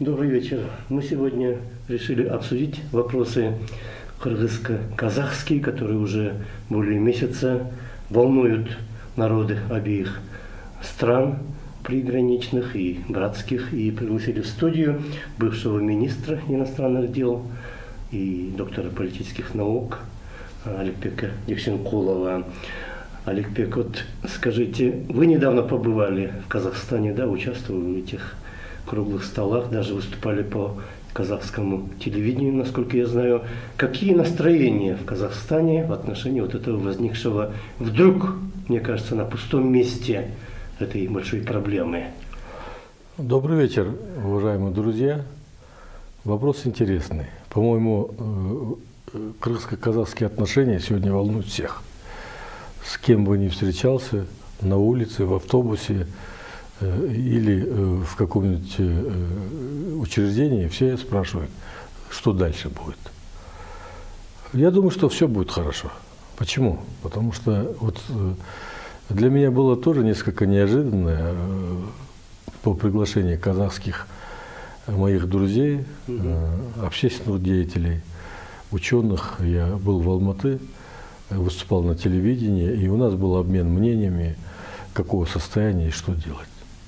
Добрый вечер. Мы сегодня решили обсудить вопросы кыргызско-казахские, которые уже более месяца волнуют народы обеих стран приграничных и братских. И пригласили в студию бывшего министра иностранных дел и доктора политических наук Аликбека Джекшенкулова. Аликбек, вот скажите, вы недавно побывали в Казахстане, да, участвовали в этих круглых столах, даже выступали по казахскому телевидению, насколько я знаю. Какие настроения в Казахстане в отношении вот этого возникшего вдруг, мне кажется, на пустом месте этой большой проблемы? Добрый вечер, уважаемые друзья. Вопрос интересный. По-моему, кыргызско-казахские отношения сегодня волнуют всех. С кем бы ни встречался, на улице, в автобусе или в каком-нибудь учреждении, все спрашивают, что дальше будет. Я думаю, что все будет хорошо. Почему? Потому что вот для меня было тоже несколько неожиданно по приглашению казахских моих друзей, общественных деятелей, ученых. Я был в Алматы, выступал на телевидении, и у нас был обмен мнениями, какого состояния и что делать.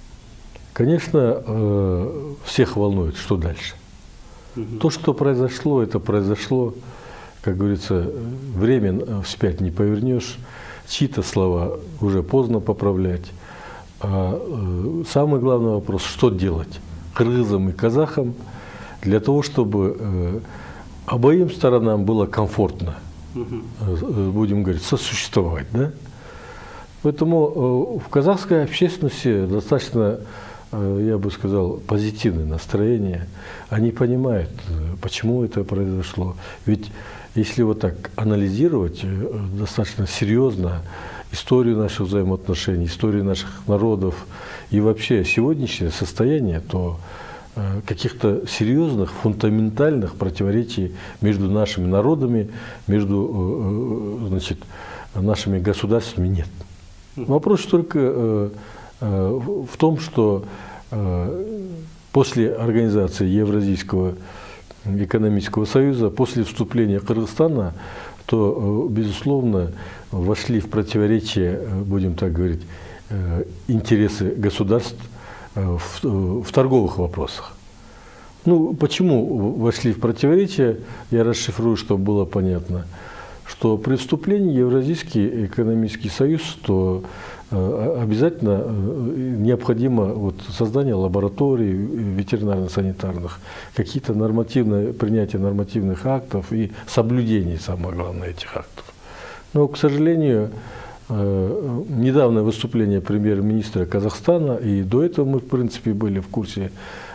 Конечно, всех волнует, что дальше. То, что произошло, это произошло, как говорится, время вспять не повернешь, чьи-то слова уже поздно поправлять. А самый главный вопрос, что делать кыргызам и казахам для того, чтобы обоим сторонам было комфортно, будем говорить, сосуществовать. Да? Поэтому в казахской общественности достаточно, я бы сказал, позитивное настроение. Они понимают, почему это произошло. Ведь если вот так анализировать достаточно серьезно историю наших взаимоотношений, историю наших народов и вообще сегодняшнее состояние, то каких-то серьезных, фундаментальных противоречий между нашими народами, между, значит, нашими государствами нет. Вопрос только в том, что после организации Евразийского экономического союза, после вступления Кыргызстана, то, безусловно, вошли в противоречие, будем так говорить, интересы государств в торговых вопросах. Ну, почему вошли в противоречие, я расшифрую, чтобы было понятно, что при вступлении в Евразийский экономический союз, то обязательно необходимо вот создание лабораторий ветеринарно-санитарных, какие-то принятие нормативных актов и соблюдение, самое главное, этих актов. Но, к сожалению, недавнее выступление премьер-министра Казахстана, и до этого мы, в принципе, были в курсе,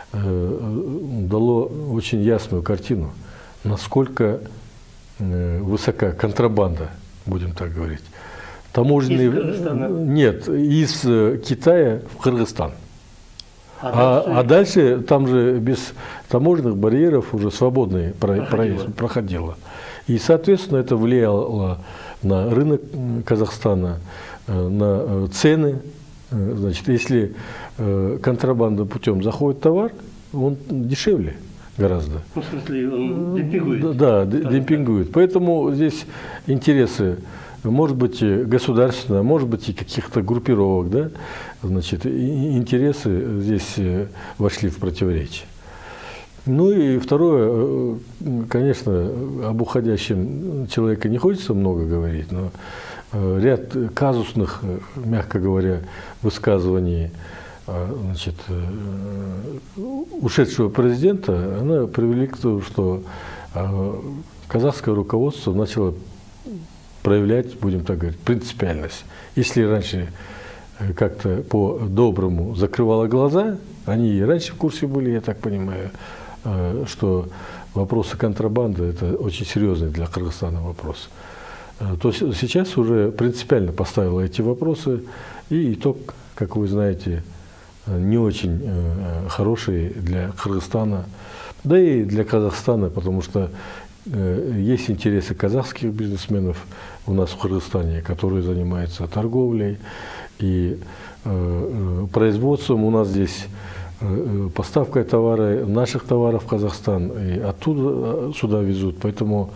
дало очень ясную картину, насколько высока контрабанда, будем так говорить. Таможенные... Из Кыргызстана? Нет, из Китая в Кыргызстан. А дальше там же без таможенных барьеров уже свободный проезд проходило. И, соответственно, это влияло на рынок Казахстана, на цены. Значит, если контрабандным путем заходит товар, он дешевле гораздо. Ну, в смысле, он демпингует. Да, демпингует. Поэтому здесь интересы, может быть, государственные, может быть, и каких-то группировок, да, значит, интересы здесь вошли в противоречие. Ну и второе, конечно, об уходящем человеке не хочется много говорить, но ряд казусных, мягко говоря, высказываний, значит, ушедшего президента, она привели к тому, что казахское руководство начало проявлять, будем так говорить, принципиальность. Если раньше как-то по-доброму закрывало глаза, они и раньше в курсе были, я так понимаю, что вопросы контрабанды – это очень серьезный для Кыргызстана вопрос, то сейчас уже принципиально поставила эти вопросы, и итог, как вы знаете, не очень хороший для Кыргызстана, да и для Казахстана, потому что есть интересы казахских бизнесменов у нас в Кыргызстане, которые занимаются торговлей и производством. У нас здесь поставкой наших товаров в Казахстан, и оттуда сюда везут. Поэтому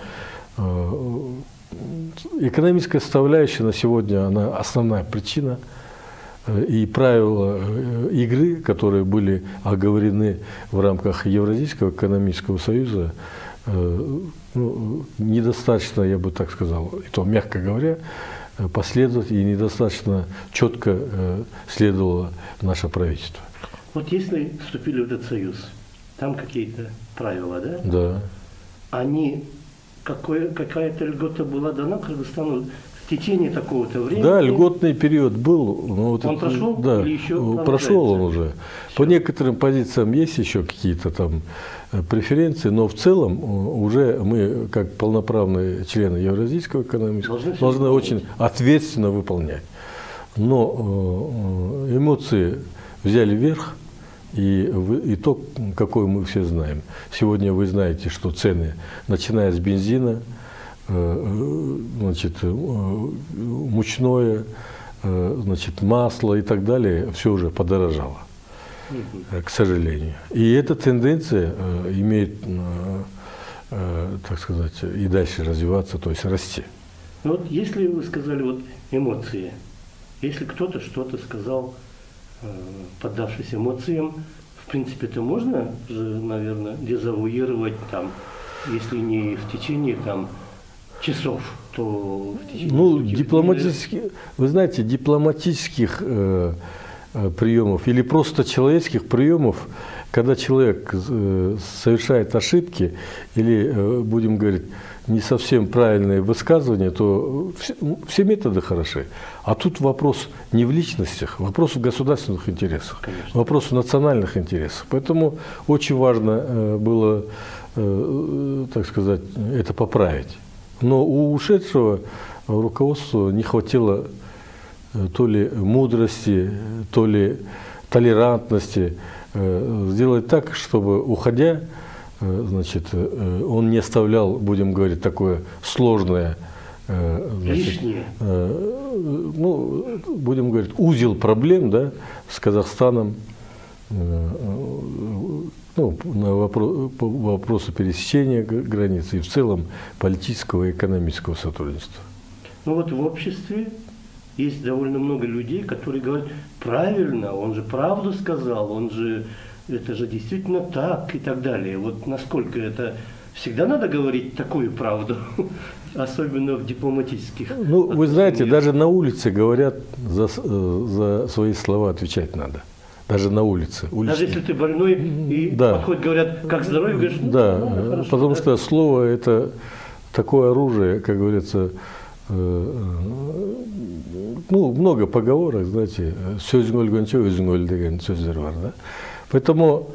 экономическая составляющая на сегодня, она основная причина. И правила игры, которые были оговорены в рамках Евразийского экономического союза, недостаточно, я бы так сказал, и то мягко говоря, последовать, и недостаточно четко следовало наше правительство. Вот если вступили в этот союз, там какие-то правила, да? Да. Они, какая-то льгота была дана Кыргызстану в течение такого-то времени? Да, льготный период был. Но вот он прошел? Да, или еще прошел он уже. Все. По некоторым позициям есть еще какие-то там преференции, но в целом уже мы, как полноправные члены Евразийского экономического, должны очень ответственно выполнять. Но эмоции взяли верх, и итог, какой мы все знаем. Сегодня вы знаете, что цены, начиная с бензина, значит, мучное, значит, масло и так далее, все уже подорожало, к сожалению. И эта тенденция имеет, так сказать, и дальше развиваться, то есть расти. Ну вот если вы сказали вот эмоции, если кто-то что-то сказал, поддавшись эмоциям, в принципе, это можно же, наверное, дезавуировать там, если не в течение там часов, то в течение дипломатических, вы знаете, дипломатических приемов или просто человеческих приемов, когда человек совершает ошибки или, будем говорить, не совсем правильные высказывания, то все методы хороши. А тут вопрос не в личностях, вопрос в государственных интересах, конечно. Вопрос в национальных интересах. Поэтому очень важно было, так сказать, это поправить. Но у ушедшего руководства не хватило то ли мудрости, то ли толерантности сделать так, чтобы, уходя, значит, он не оставлял, будем говорить, такое сложное, значит, ну, будем говорить, узел проблем, да, с Казахстаном, ну, по вопросу пересечения границ и в целом политического и экономического сотрудничества. Ну вот в обществе есть довольно много людей, которые говорят, правильно, он же правду сказал, он же, это же действительно так и так далее. Вот насколько это всегда надо говорить такую правду, особенно в дипломатических. Ну, вы знаете, даже на улице говорят, за свои слова отвечать надо. Даже на улице. Даже если ты больной и да. подходят, говорят, как здоровье, говоришь, ну, да, хорошо, потому да? что слово – это такое оружие, как говорится, ну, много поговорок, знаете, «сөз өлгенше өзің өл» деген сөздер бар, да? Поэтому,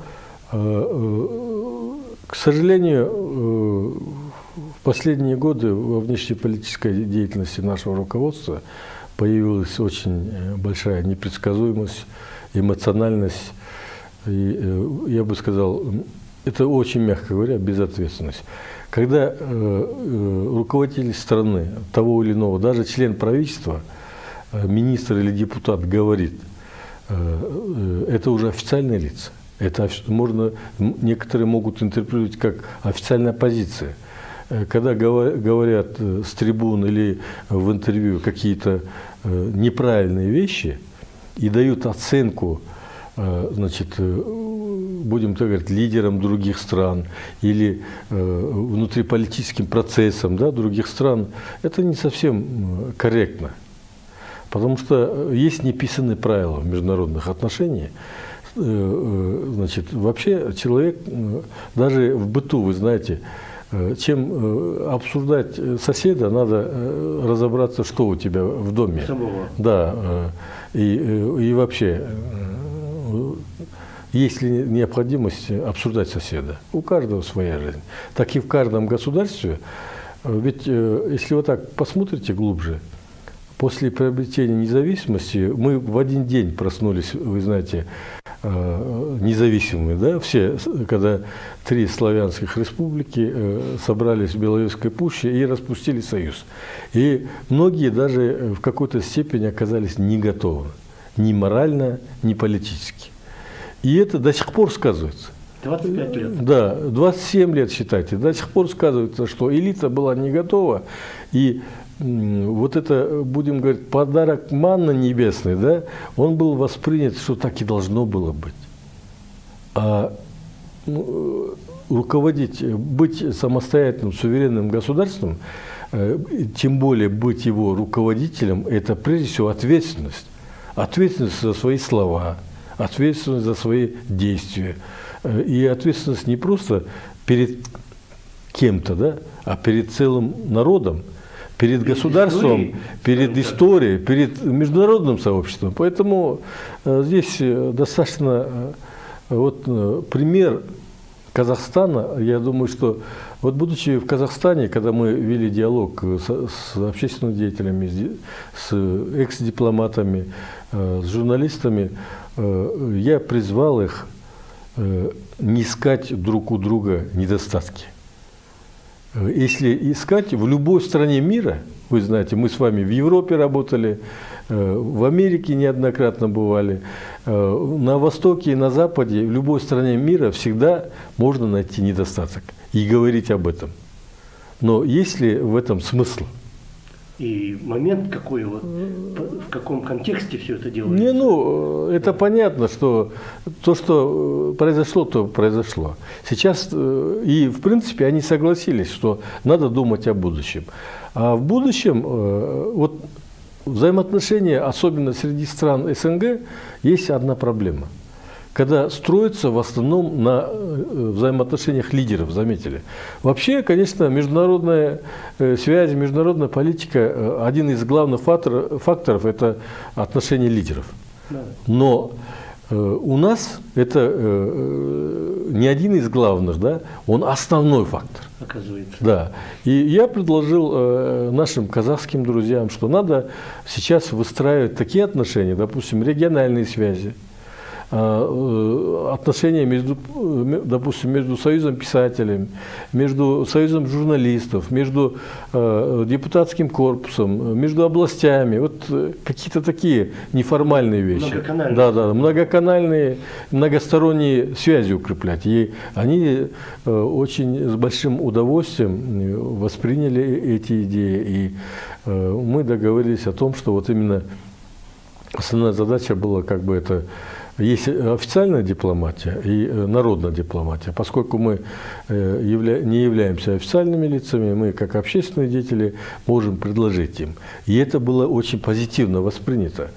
к сожалению, в последние годы во внешнеполитической деятельности нашего руководства появилась очень большая непредсказуемость, эмоциональность, и, я бы сказал, это очень, мягко говоря, безответственность. Когда руководитель страны, того или иного, даже член правительства, министр или депутат говорит, это уже официальные лица. Это можно, некоторые могут интерпретировать как официальная позиция. Когда говорят с трибун или в интервью какие-то неправильные вещи и дают оценку, значит, будем так говорить, лидерам других стран или внутриполитическим процессам, да, других стран, это не совсем корректно. Потому что есть неписанные правила в международных отношениях. Значит, вообще человек, даже в быту, вы знаете, чем обсуждать соседа, надо разобраться, что у тебя в доме. Самого. Да, и вообще, есть ли необходимость обсуждать соседа? У каждого своя жизнь. Так и в каждом государстве. Ведь если вы так посмотрите глубже, после приобретения независимости мы в один день проснулись, вы знаете, независимыми, да, все, когда 3 славянских республики собрались в Беловежской пуще и распустили союз. И многие даже в какой-то степени оказались не готовы, ни морально, ни политически. И это до сих пор сказывается. 25 лет. Да, 27 лет, считайте. До сих пор сказывается, что элита была не готова. И вот это, будем говорить, подарок манна небесный, да, он был воспринят, что так и должно было быть. А руководить, быть самостоятельным, суверенным государством, тем более быть его руководителем, это прежде всего ответственность. Ответственность за свои слова, ответственность за свои действия. И ответственность не просто перед кем-то, да, а перед целым народом, перед государством, перед историей, перед международным сообществом. Поэтому здесь достаточно вот пример Казахстана. Я думаю, что вот будучи в Казахстане, когда мы вели диалог с общественными деятелями, с экс-дипломатами, с журналистами, я призвал их не искать друг у друга недостатки. Если искать в любой стране мира, вы знаете, мы с вами в Европе работали, в Америке неоднократно бывали, на Востоке и на Западе, в любой стране мира всегда можно найти недостаток и говорить об этом. Но есть ли в этом смысл? И момент какой, вот, в каком контексте все это делается? Не, ну, это понятно, что то, что произошло, то произошло. Сейчас, и в принципе, они согласились, что надо думать о будущем. А в будущем, вот, взаимоотношения, особенно среди стран СНГ, есть одна проблема. Когда строится в основном на взаимоотношениях лидеров, заметили. Вообще, конечно, международная связь, международная политика, один из главных факторов – это отношения лидеров. Но у нас это не один из главных, да, он основной фактор. Оказывается. Да. И я предложил нашим казахским друзьям, что надо сейчас выстраивать такие отношения, допустим, региональные связи, отношения между, допустим, между Союзом писателей, между Союзом журналистов, между депутатским корпусом, между областями, вот какие-то такие неформальные вещи. Многоканальные. Да, да, многоканальные, многосторонние связи укреплять. И они очень с большим удовольствием восприняли эти идеи. И мы договорились о том, что вот именно основная задача была как бы это. Есть официальная дипломатия и народная дипломатия. Поскольку мы не являемся официальными лицами, мы, как общественные деятели, можем предложить им. И это было очень позитивно воспринято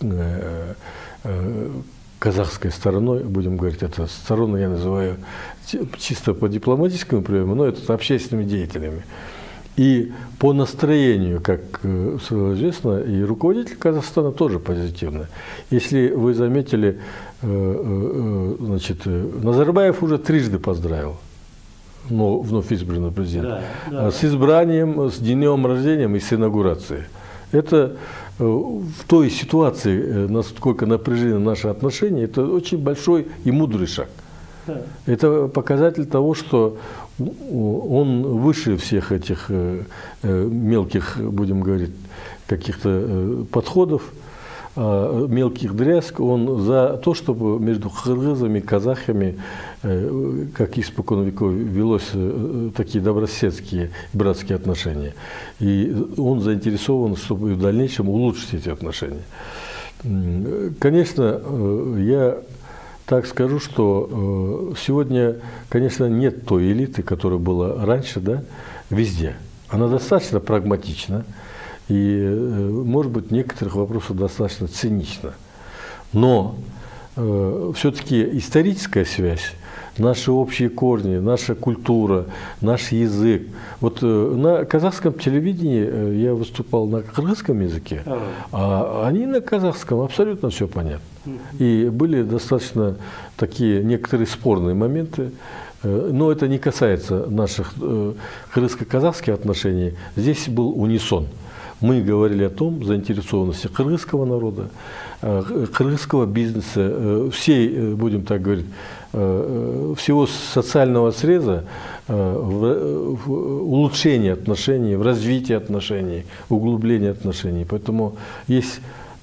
казахской стороной, будем говорить, это сторону я называю чисто по дипломатическому приему, но это общественными деятелями. И по настроению, как известно, и руководитель Казахстана тоже позитивно. Если вы заметили, значит, Назарбаев уже трижды поздравил вновь избранного президента. Да, да. С избранием, с днем рождения и с инаугурацией. Это в той ситуации, насколько напряжены наши отношения, это очень большой и мудрый шаг. Да. Это показатель того, что он выше всех этих мелких, будем говорить, каких-то подходов, мелких дрязг. Он за то, чтобы между кыргызами и казахами, как испокон веков, велось такие добрососедские, братские отношения. И он заинтересован, чтобы в дальнейшем улучшить эти отношения. Конечно, я так скажу, что сегодня, конечно, нет той элиты, которая была раньше, да, везде. Она достаточно прагматична и, может быть, в некоторых вопросах достаточно цинична. Но все-таки историческая связь, наши общие корни, наша культура, наш язык. Вот на казахском телевидении я выступал на кыргызском языке, а они на казахском абсолютно все понятно. И были достаточно такие некоторые спорные моменты, но это не касается наших кыргызско-казахских отношений. Здесь был унисон. Мы говорили о том, заинтересованности кыргызского народа, кыргызского бизнеса, всей, будем так говорить, всего социального среза в улучшении отношений, в развитии отношений, в углублении отношений. Поэтому есть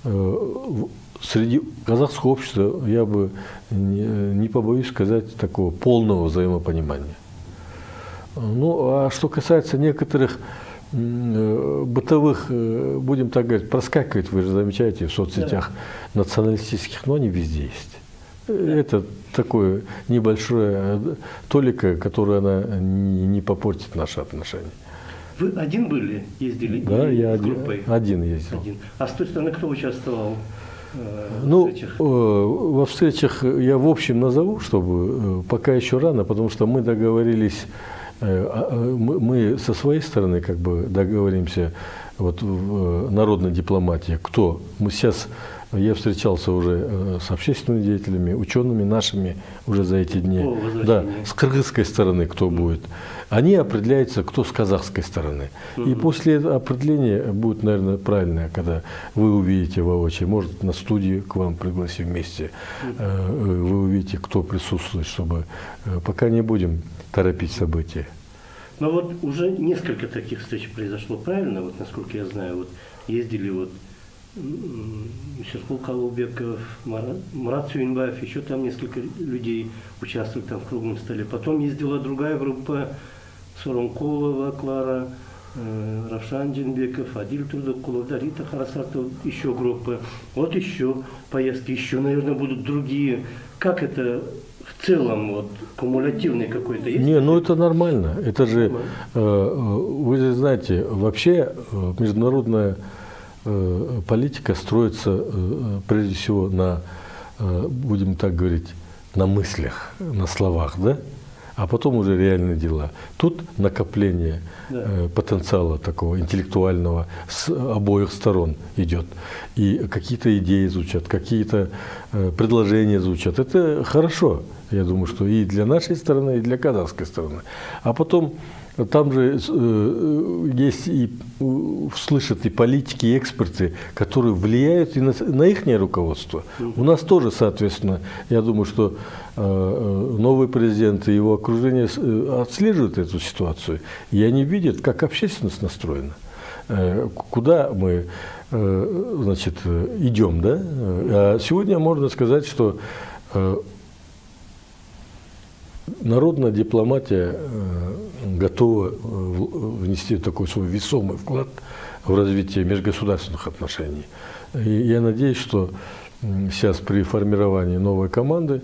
среди казахского общества, я бы не побоюсь сказать, такого полного взаимопонимания. Ну, а что касается некоторых бытовых, будем так говорить, проскакивает, вы же замечаете, в соцсетях националистических, но они везде есть. Это такое небольшое толика, которое она не попортит наши отношения. Вы один были, ездили? Да, я группой? один ездил. Один. А с той стороны кто участвовал в встречах? Во встречах я в общем назову, чтобы пока еще рано, потому что мы договорились, мы со своей стороны как бы договоримся вот в народной дипломатии, кто мы сейчас. Я встречался уже с общественными деятелями, учеными нашими уже за эти дни. Да, с кыргызской стороны кто будет. Они определяются, кто с казахской стороны. И после этого определения будет, наверное, правильное, когда вы увидите воочию, может, на студию к вам пригласим вместе, вы увидите, кто присутствует, чтобы пока не будем торопить события. Но вот уже несколько таких встреч произошло, правильно? Вот насколько я знаю, вот ездили вот Серкул Калубеков, Мурат Сюинбаев, еще там несколько людей участвовали там в круглом столе. Потом ездила другая группа, Соронколова, Клара, Равшан Джинбеков, Адиль Трудокулов, Рита Харасартова, еще группа. Вот еще поездки, еще, наверное, будут другие. Как это в целом, вот, кумулятивный какой-то есть? Не, ну это нормально. Это же, вы же знаете, вообще международная политика строится прежде всего на, будем так говорить, на мыслях, на словах, да? А потом уже реальные дела. Тут накопление потенциала такого интеллектуального с обоих сторон идет. И какие-то идеи звучат, какие-то предложения звучат. Это хорошо, я думаю, что и для нашей стороны, и для казахской стороны. А потом там же есть и слышат и политики, и эксперты, которые влияют и на их руководство. У нас тоже, соответственно, я думаю, что новый президент и его окружение отслеживают эту ситуацию, и они видят, как общественность настроена, куда мы, значит, идем, да? А сегодня можно сказать, что народная дипломатия готова внести такой свой весомый вклад в развитие межгосударственных отношений. И я надеюсь, что сейчас при формировании новой команды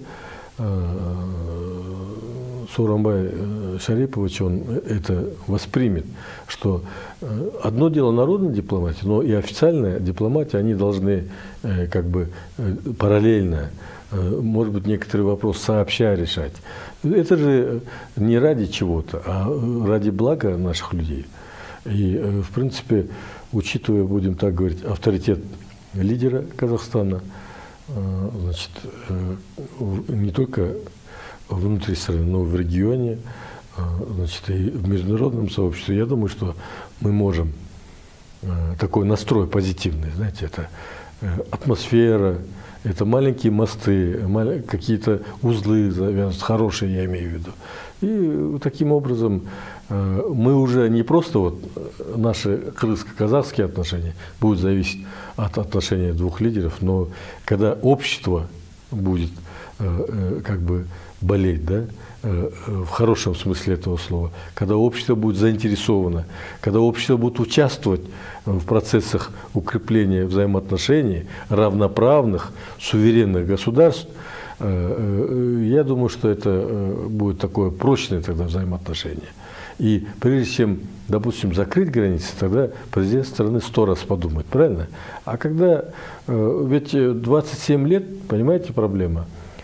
Сооронбай Шарипович, он это воспримет, что одно дело народная дипломатия, но и официальная дипломатия, они должны как бы параллельно, может быть, некоторые вопросы сообща решать. Это же не ради чего-то, а ради блага наших людей. И, в принципе, учитывая, будем так говорить, авторитет лидера Казахстана, значит, не только внутри страны, но и в регионе, значит, и в международном сообществе, я думаю, что мы можем такой настрой позитивный, знаете, это атмосфера, это маленькие мосты, какие-то узлы завязаны, хорошие, я имею в виду. И таким образом мы уже не просто вот наши кыргызско-казахские отношения будут зависеть от отношений двух лидеров, но когда общество будет как бы болеть, да, в хорошем смысле этого слова, когда общество будет заинтересовано, когда общество будет участвовать в процессах укрепления взаимоотношений равноправных, суверенных государств, я думаю, что это будет такое прочное тогда взаимоотношение. И прежде чем, допустим, закрыть границы, тогда президент страны 100 раз подумает, правильно? А когда, ведь 27 лет, понимаете, проблема,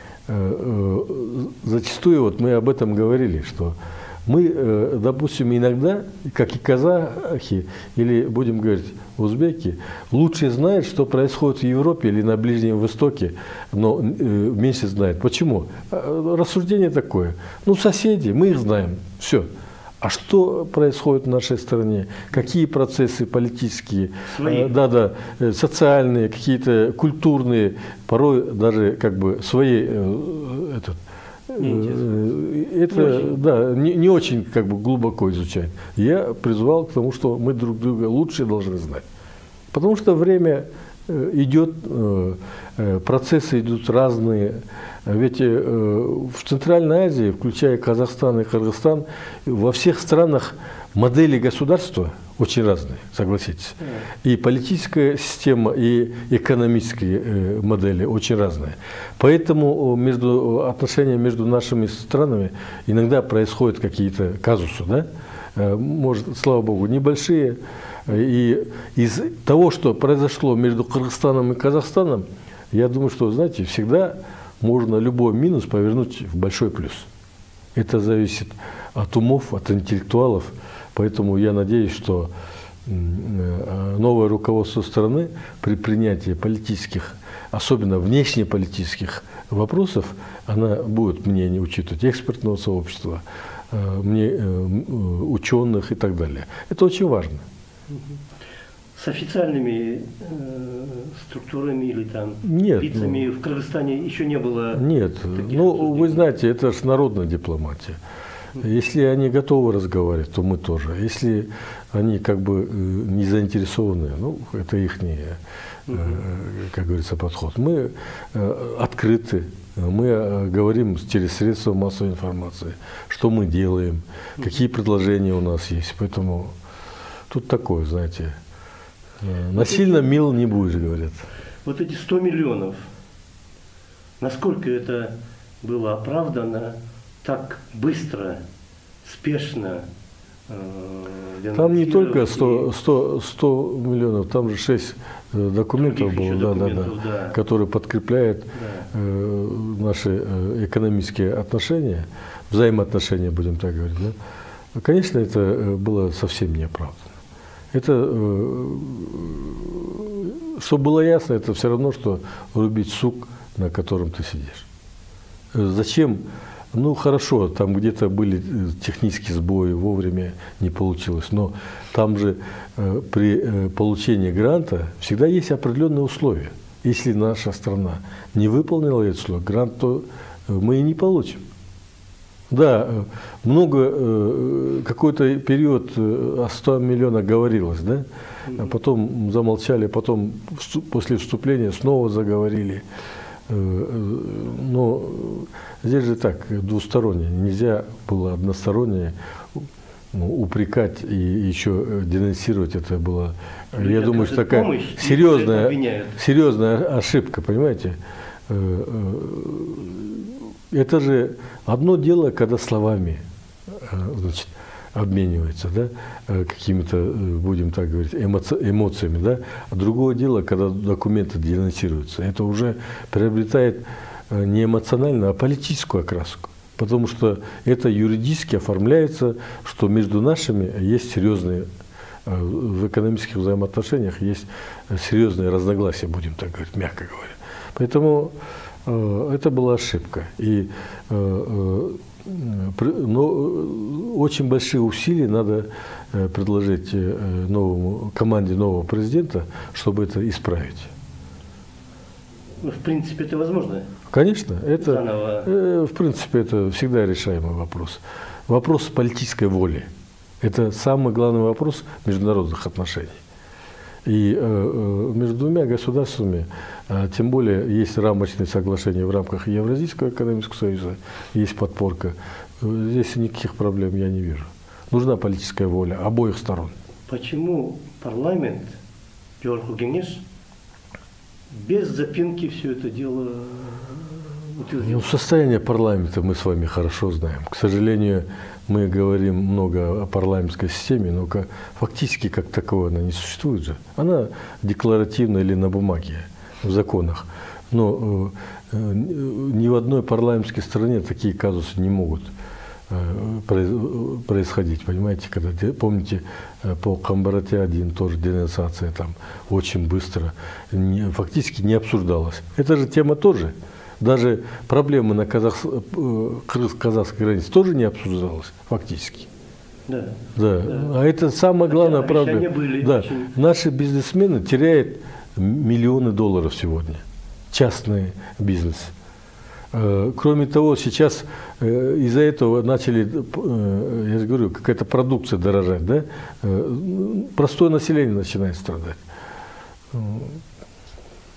зачастую, вот мы об этом говорили, что мы, допустим, иногда, как и казахи, или, будем говорить, узбеки, лучше знают, что происходит в Европе или на Ближнем Востоке, но меньше знают. Почему? Рассуждение такое. Ну, соседи, мы их знаем, все. А что происходит в нашей стране? Какие процессы политические, социальные, какие-то культурные, порой даже как бы свои, не очень как бы глубоко изучать. Я призвал к тому, что мы друг друга лучше должны знать. Потому что время процессы идут разные. Ведь в Центральной Азии, включая Казахстан и Кыргызстан, во всех странах модели государства очень разные, согласитесь. И политическая система, и экономические модели очень разные. Поэтому отношения между нашими странами иногда происходят какие-то казусы, да? Может, слава богу, небольшие. И из того, что произошло между Кыргызстаном и Казахстаном, я думаю, что, знаете, всегда можно любой минус повернуть в большой плюс. Это зависит от умов, от интеллектуалов. Поэтому я надеюсь, что новое руководство страны при принятии политических, особенно внешнеполитических вопросов, она будет мнение учитывать экспертного сообщества, ученых и так далее. Это очень важно. С официальными структурами или там лицами в Кыргызстане еще не было? Нет. Ну, вы знаете, это же народная дипломатия. Если они готовы разговаривать, то мы тоже. Если они как бы не заинтересованы, ну, это их, как говорится, подход. Мы открыты, мы говорим через средства массовой информации, что мы делаем, какие предложения у нас есть. Поэтому тут такое, знаете, насильно мил не будешь, говорят. Вот эти 100 миллионов, насколько это было оправдано, так быстро, спешно? Там не только 100 миллионов, там же 6 документов было, которые подкрепляют наши экономические отношения, взаимоотношения, будем так говорить. Да? Конечно, это было совсем неоправданно. Это, чтобы было ясно, это все равно, что рубить сук, на котором ты сидишь. Зачем? Ну, хорошо, там где-то были технические сбои, вовремя не получилось, но там же при получении гранта всегда есть определенные условия. Если наша страна не выполнила эти условия, грант, то мы и не получим. Да, много, какой-то период о 100 миллионах говорилось, да? А потом замолчали, потом после вступления снова заговорили. Но здесь же так, двустороннее. Нельзя было одностороннее упрекать и еще денонсировать. Это было, я думаю, что такая серьезная ошибка, понимаете? Это же одно дело, когда словами, значит, обменивается, да, какими-то, будем так говорить, эмоциями, да, а другое дело, когда документы денонсируются. Это уже приобретает не эмоциональную, а политическую окраску, потому что это юридически оформляется, что между нашими есть серьезные, в экономических взаимоотношениях есть серьезные разногласия, будем так говорить, мягко говоря. Поэтому это была ошибка. Но очень большие усилия надо предложить команде нового президента, чтобы это исправить. В принципе, это возможно? Конечно. В принципе, это всегда решаемый вопрос. Вопрос политической воли. Это самый главный вопрос международных отношений. И между двумя государствами, тем более, есть рамочные соглашения в рамках Евразийского экономического союза, есть подпорка. Здесь никаких проблем я не вижу. Нужна политическая воля обоих сторон. Почему парламент, Георгий Кеңеш, без запинки все это дело утвердил? Состояние парламента мы с вами хорошо знаем. К сожалению, мы говорим много о парламентской системе, но фактически как таковой она не существует же. Она декларативна или на бумаге, в законах. Но ни в одной парламентской стране такие казусы не могут происходить. Понимаете, когда, помните, по Камбарате-1 тоже денонсация там очень быстро, фактически не обсуждалась. Эта же тема тоже. Даже проблемы на казахской границе тоже не обсуждалась фактически. Да. А это самая главная проблема. Наши бизнесмены теряют миллионы долларов сегодня. Частный бизнес. Кроме того, сейчас из-за этого начали, я же говорю, какая-то продукция дорожать, да? Простое население начинает страдать.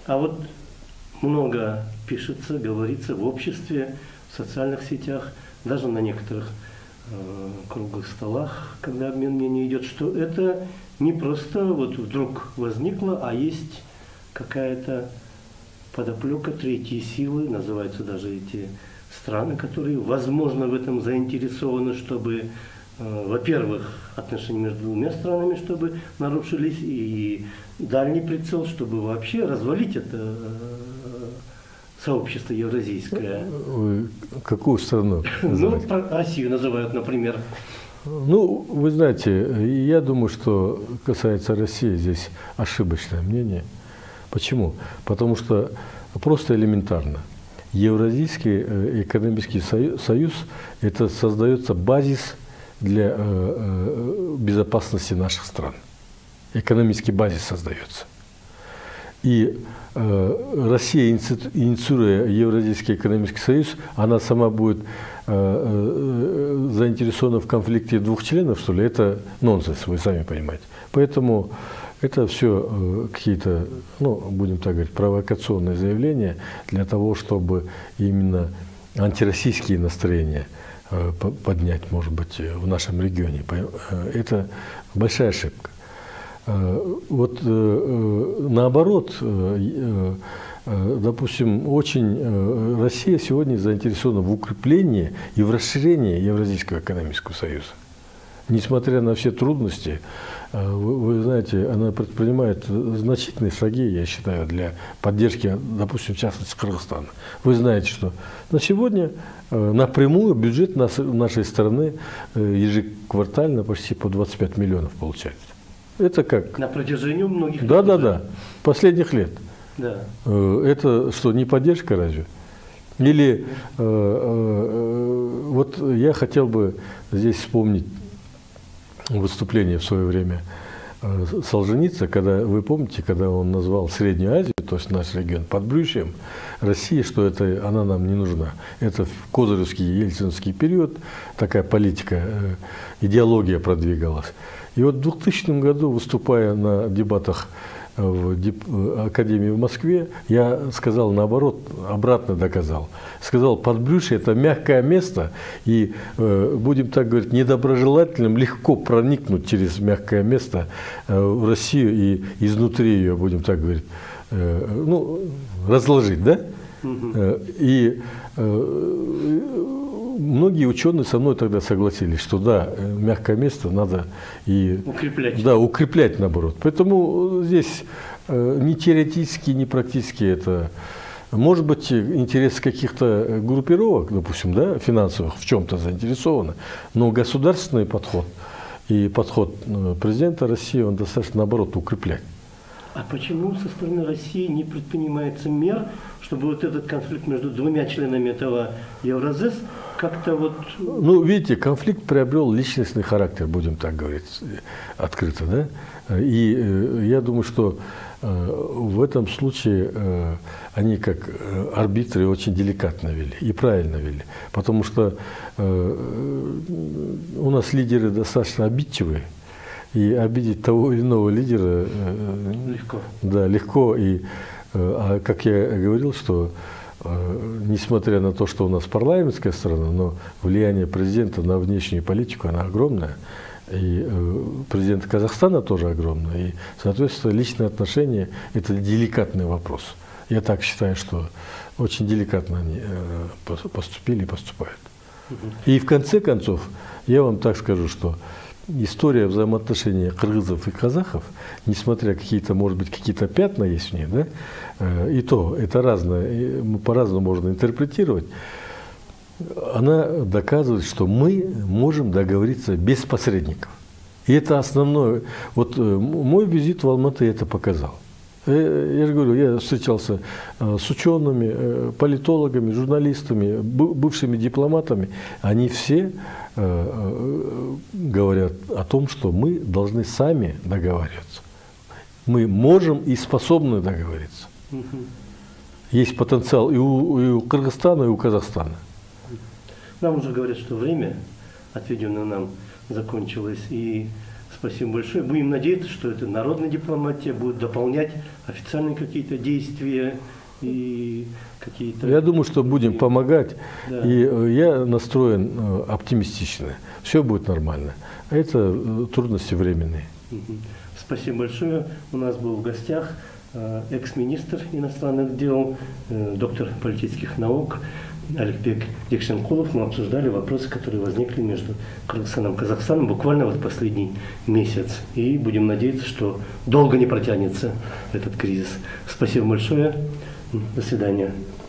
А вот много пишется, говорится в обществе, в социальных сетях, даже на некоторых круглых столах, когда обмен мнений идет, что это не просто вот вдруг возникло, а есть какая-то подоплека третьей силы, называются даже эти страны, которые, возможно, в этом заинтересованы, чтобы, во-первых, отношения между двумя странами, чтобы нарушились, и дальний прицел, чтобы вообще развалить это сообщество евразийское. Какую страну? Ну, Россию называют, например. Ну, вы знаете, я думаю, что касается России, здесь ошибочное мнение. Почему? Потому что просто элементарно. Евразийский экономический союз – это создается базис для безопасности наших стран. Экономический базис создается. И Россия, инициируя Евразийский экономический союз, она сама будет заинтересована в конфликте двух членов, что ли? Это нонсенс, вы сами понимаете. Поэтому это все какие-то, ну, будем так говорить, провокационные заявления для того, чтобы именно антироссийские настроения поднять, может быть, в нашем регионе. Это большая ошибка. Вот наоборот, допустим, очень Россия сегодня заинтересована в укреплении и в расширении Евразийского экономического союза. Несмотря на все трудности, вы знаете, она предпринимает значительные шаги, я считаю, для поддержки, допустим, в частности, Кыргызстана. Вы знаете, что на сегодня напрямую бюджет нашей страны ежеквартально почти по 25 миллионов получается. Это как? На протяжении многих лет. Да, последних лет. Да. Это что, не поддержка разве? Или вот я хотел бы здесь вспомнить выступление в свое время Солженицына, когда, вы помните, когда он назвал Среднюю Азию, то есть наш регион, подбрюшьем России, что это, она нам не нужна. Это в козыревский, ельцинский период такая политика, идеология продвигалась. И вот в 2000 году, выступая на дебатах в Академии в Москве, я сказал наоборот, обратно доказал. Сказал, подбрюшье – это мягкое место, и, будем так говорить, недоброжелателям легко проникнуть через мягкое место в Россию и изнутри ее, будем так говорить, ну, разложить, да? И многие ученые со мной тогда согласились, что да, мягкое место надо и укреплять. Да, укреплять наоборот. Поэтому здесь ни теоретически, ни практически это. Может быть, интерес каких-то группировок, допустим, да, финансовых в чем-то заинтересованы, но государственный подход и подход президента России, он достаточно наоборот укреплять. А почему со стороны России не предпринимается мер, чтобы вот этот конфликт между двумя членами этого Евразес как-то вот… Ну, видите, конфликт приобрел личностный характер, будем так говорить, открыто, да? И я думаю, что в этом случае они как арбитры очень деликатно вели и правильно вели. Потому что у нас лидеры достаточно обидчивые. И обидеть того или иного лидера легко. Да, легко. И, как я говорил, что несмотря на то, что у нас парламентская страна, но влияние президента на внешнюю политику, она огромная. И президента Казахстана тоже огромное. И, соответственно, личные отношения – это деликатный вопрос. Я так считаю, что очень деликатно они поступили и поступают. И в конце концов, я вам так скажу, что история взаимоотношений кыргызов и казахов, несмотря какие-то, может быть, какие-то пятна есть в ней, да, и то это разное, по-разному можно интерпретировать, она доказывает, что мы можем договориться без посредников. И это основное. Вот мой визит в Алматы это показал. Я же говорю, я встречался с учеными, политологами, журналистами, бывшими дипломатами. Они все говорят о том, что мы должны сами договариваться. Мы можем и способны договориться. Есть потенциал и у Кыргызстана, и у Казахстана. Нам уже говорят, что время, отведенное нам, закончилось. И Спасибо большое. Будем надеяться, что эта народная дипломатия будет дополнять официальные какие-то действия и какие-то... Я думаю, что будем помогать. Да. И я настроен оптимистично. Все будет нормально. А это трудности временные. Спасибо большое. У нас был в гостях экс-министр иностранных дел, доктор политических наук Аликбек Джекшенкулов. Мы обсуждали вопросы, которые возникли между Кыргызстаном и Казахстаном буквально вот последний месяц. И будем надеяться, что долго не протянется этот кризис. Спасибо большое. До свидания.